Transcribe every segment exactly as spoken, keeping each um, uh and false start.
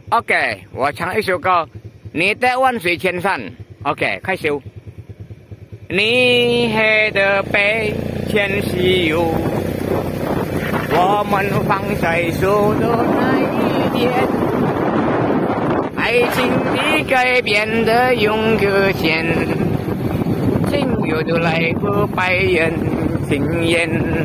OK， 我唱一首歌，你的万水千山。OK， 开始。你黑的北天西游，我们放在手的那一天，爱情的改变的永隔线，情有的来不百人情言，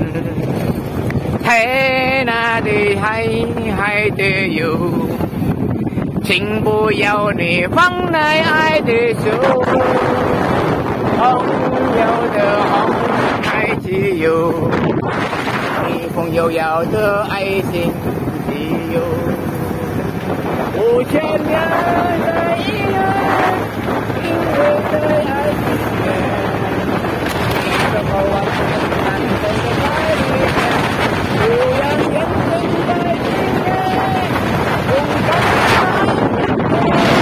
海那的海，海的有，请不要你放开爱的手，朋友的红海自由，你朋友要的爱情自由，五千年的姻缘，因为对爱情缘，你怎么完全难懂的爱里面，不要眼睁在里面，勇敢的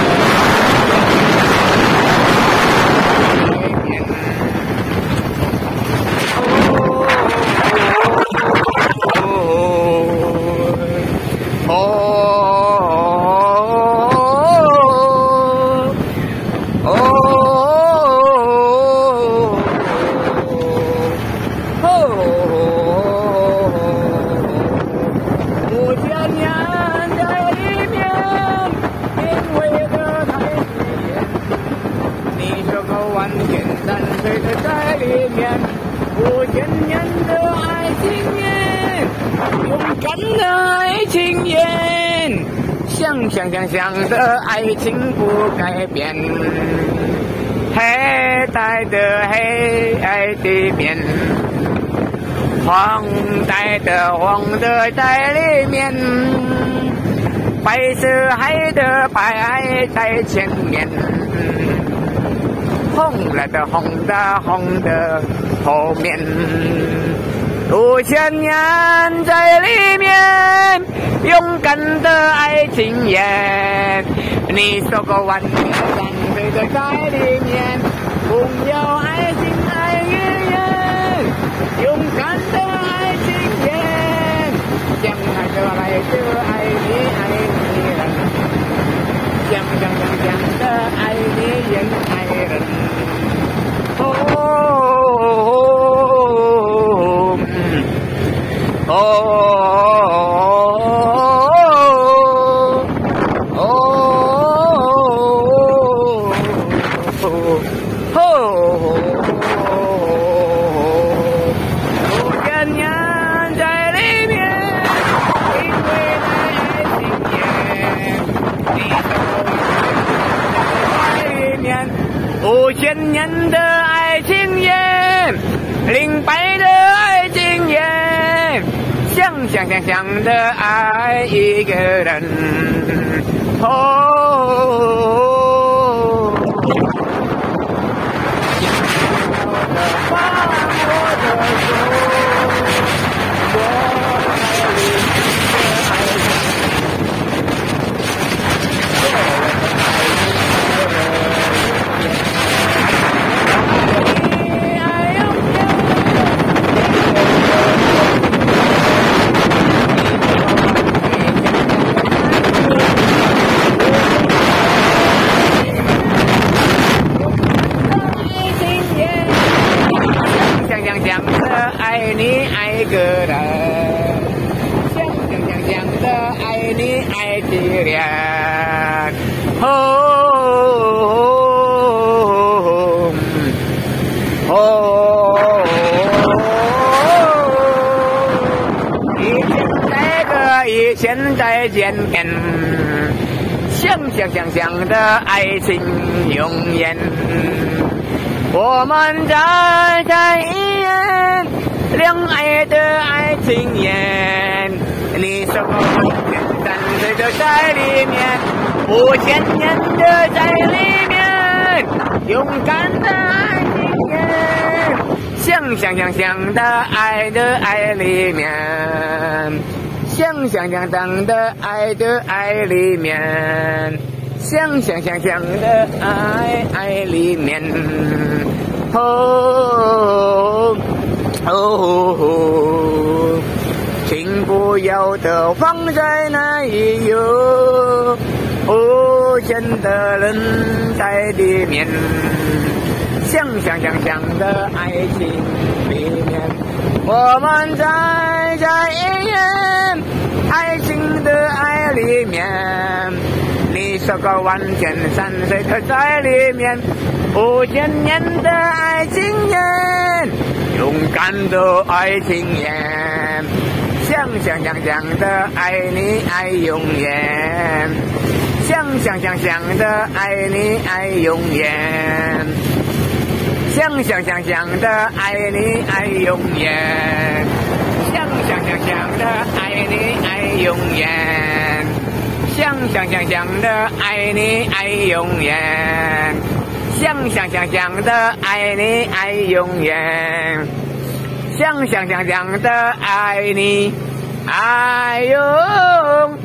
想想想的爱情不改变，黑带的黑爱的变，黄带的黄的在里面，白色海的白爱在前面，红了的红的红的后面，五千年在里面，勇敢的爱情言，你说过万年山水的在里面，不要爱情爱语言，勇敢的爱情言，将来的来的爱你爱你人，将将将将的爱你人爱人，哦哦。五千年的爱情言，零白的爱情言，想想想想的爱一个人，哦。爱你爱个人，想想想想的爱你爱的人，哦哦，一千再个一千再见面，想想想想的爱情永远，我们在在一眼。两爱的爱情言，你说过千山水的在里面，五千年的在里面，勇敢的爱情言，想想想想的爱的爱里面，想想想想的爱的爱里面，想想想想的爱爱里面，哦。哦，请不要的放在那里哟。 无限的人在里面，想想想想的爱情里面，我们在在一眼爱情的爱里面，你说个万千山水都在里面，五千年的爱情眼，勇敢的爱情眼，想想想想的爱你爱永远，想想想想的爱你爱永远，想想想想的爱你爱永远，想想想想的爱你爱永远，想想想想的爱你爱永远，想想想想的爱你爱永远，想想想想的爱你爱永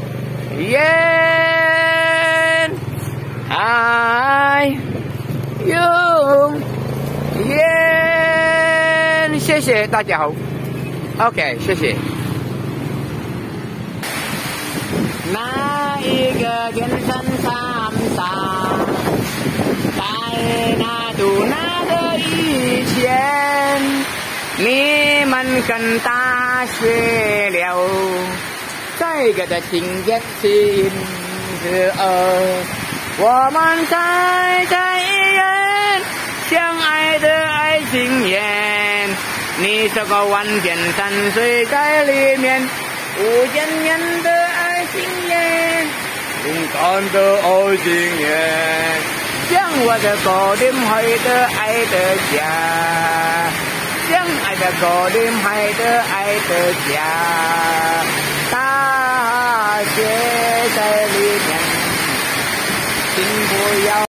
远，爱永远。谢谢大家好 ，OK， 谢谢。那一个天山上上，在那度那的以前，你们跟大学了，这个的情节情之二，我们在在一人相爱的爱情眼，你说个万千山水在里面，五千年的爱情眼，勇敢的爱情眼，像我的哥林海的爱的家，像爱的哥林海的爱的家，大学在里面，请不要。